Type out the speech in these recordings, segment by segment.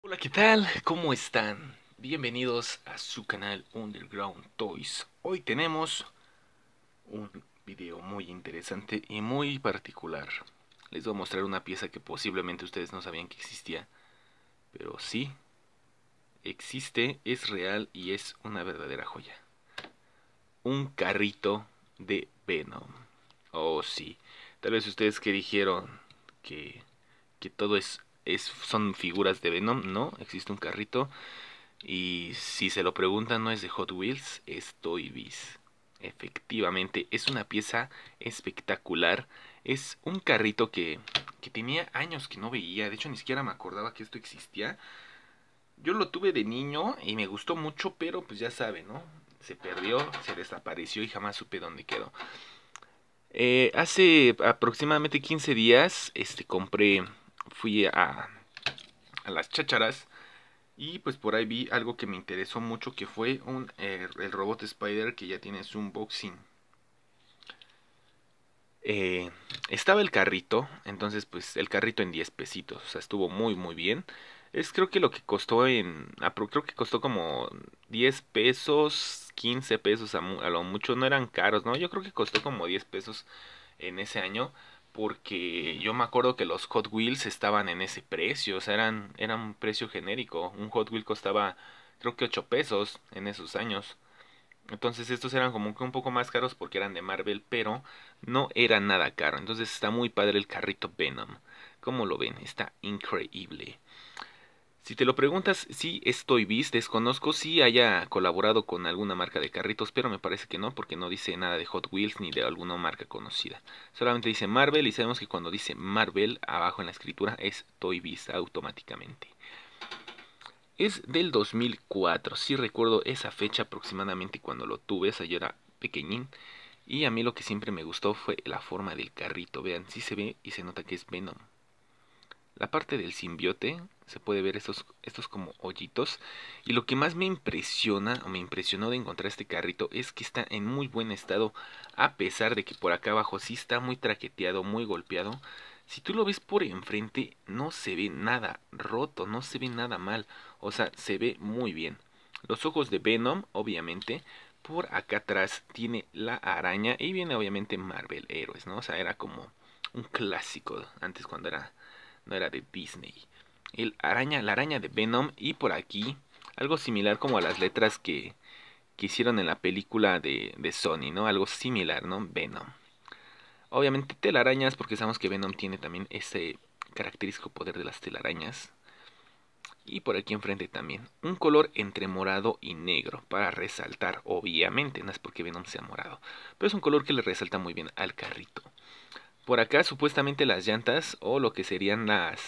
Hola, ¿qué tal? ¿Cómo están? Bienvenidos a su canal Underground Toys. Hoy tenemos un video muy interesante y muy particular. Les voy a mostrar una pieza que posiblemente ustedes no sabían que existía, pero sí, existe, es real y es una verdadera joya. Un carrito de Venom. Oh, sí. Tal vez ustedes que dijeron que, que todo son figuras de Venom. No, existe un carrito. Y si se lo preguntan, no es de Hot Wheels, es Toy Biz. Efectivamente, es una pieza espectacular. Es un carrito que tenía años que no veía. De hecho, ni siquiera me acordaba que esto existía. Yo lo tuve de niño y me gustó mucho, pero pues ya saben, ¿no? Se perdió, se desapareció y jamás supe dónde quedó. Hace aproximadamente 15 días, fui a las chácharas. Y pues por ahí vi algo que me interesó mucho, que fue el robot Spider, que ya tiene su unboxing. Eh, Estaba el carrito, entonces pues el carrito en 10 pesitos, o sea, estuvo muy bien. Creo que lo que costó creo que costó como 10 pesos, 15 pesos a lo mucho, no eran caros, ¿no? Yo creo que costó como 10 pesos en ese año, porque yo me acuerdo que los Hot Wheels estaban en ese precio, o sea, eran un precio genérico. Un Hot Wheel costaba creo que 8 pesos en esos años. Entonces estos eran como que un poco más caros porque eran de Marvel, pero no era nada caro. Entonces está muy padre el carrito Venom. ¿Cómo lo ven? Está increíble. Si te lo preguntas, sí estoy bis, desconozco si haya colaborado con alguna marca de carritos, pero me parece que no, porque no dice nada de Hot Wheels ni de alguna marca conocida. Solamente dice Marvel y sabemos que cuando dice Marvel abajo en la escritura es Toy Biz automáticamente. Es del 2004, sí recuerdo esa fecha aproximadamente cuando lo tuve, o sea, yo era pequeñín. Y a mí lo que siempre me gustó fue la forma del carrito, vean, sí se ve y se nota que es Venom. La parte del simbiote se puede ver estos como hoyitos. Y lo que más me impresiona o me impresionó de encontrar este carrito es que está en muy buen estado. A pesar de que por acá abajo sí está muy traqueteado, muy golpeado. Si tú lo ves por enfrente no se ve nada roto, no se ve nada mal. O sea, se ve muy bien. Los ojos de Venom, obviamente. Por acá atrás tiene la araña y viene obviamente Marvel Héroes, ¿no? O sea, era como un clásico antes cuando no era de Disney. La araña de Venom y por aquí algo similar como a las letras que hicieron en la película de Sony, ¿no? Algo similar, ¿no? Venom. Obviamente telarañas porque sabemos que Venom tiene también ese característico poder de las telarañas. Y por aquí enfrente también un color entre morado y negro para resaltar, obviamente, no es porque Venom sea morado, pero es un color que le resalta muy bien al carrito. Por acá supuestamente las llantas o lo que serían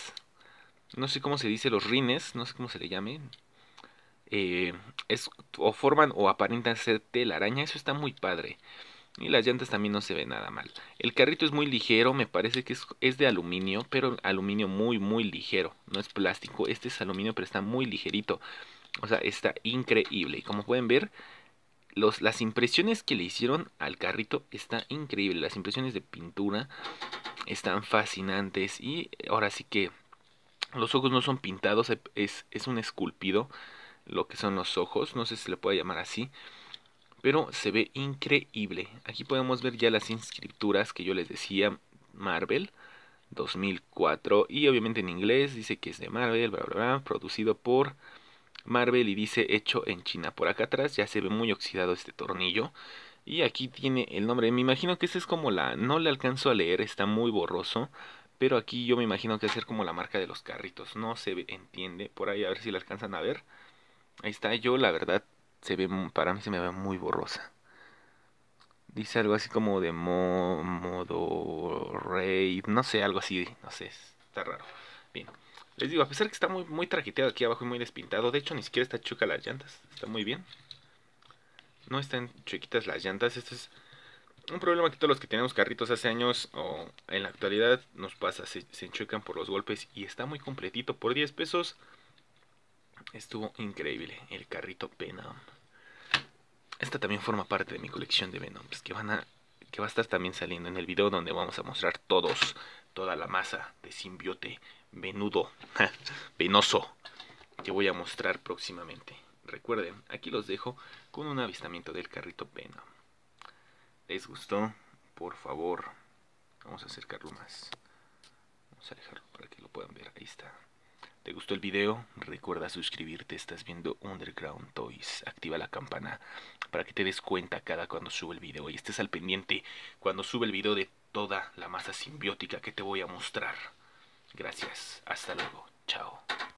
no sé cómo se dice, los rines, no sé cómo se le llame, eh, o forman o aparentan ser telaraña, eso está muy padre. Y las llantas también no se ve nada mal. El carrito es muy ligero, me parece que es de aluminio, pero aluminio muy ligero, no es plástico, este es aluminio pero está muy ligerito. O sea, está increíble. Y como pueden ver, las impresiones que le hicieron al carrito está increíble. Las impresiones de pintura están fascinantes y ahora sí que los ojos no son pintados, es un esculpido lo que son los ojos, no sé si se le puede llamar así, pero se ve increíble. Aquí podemos ver ya las inscripturas que yo les decía, Marvel 2004 y obviamente en inglés dice que es de Marvel, bla bla bla, producido por Marvel y dice hecho en China. Por acá atrás ya se ve muy oxidado este tornillo y aquí tiene el nombre. Me imagino que este es como no le alcanzo a leer, está muy borroso. Pero aquí yo me imagino que va a ser como la marca de los carritos. No entiende. Por ahí a ver si la alcanzan a ver. Ahí está. Yo la verdad para mí se me ve muy borrosa. Dice algo así como de modo raid. No sé, algo así. No sé. Está raro. Bien. Les digo, a pesar que está muy traqueteado aquí abajo y muy despintado. De hecho, ni siquiera está chuca las llantas. Está muy bien. No están chuequitas las llantas. Esto es un problema que todos los que tenemos carritos hace años o en la actualidad nos pasa, se enchuecan por los golpes y está muy completito por 10 pesos. Estuvo increíble el carrito Venom. Esta también forma parte de mi colección de Venoms que va a estar también saliendo en el video donde vamos a mostrar toda la masa de simbiote venudo, venoso. que voy a mostrar próximamente. Recuerden, aquí los dejo con un avistamiento del carrito Venom. ¿Les gustó? Por favor, vamos a acercarlo más. Vamos a alejarlo para que lo puedan ver. Ahí está. ¿Te gustó el video? Recuerda suscribirte. Estás viendo Underground Toys. Activa la campana para que te des cuenta cada cuando sube el video y estés al pendiente cuando sube el video de toda la masa simbiótica que te voy a mostrar. Gracias. Hasta luego. Chao.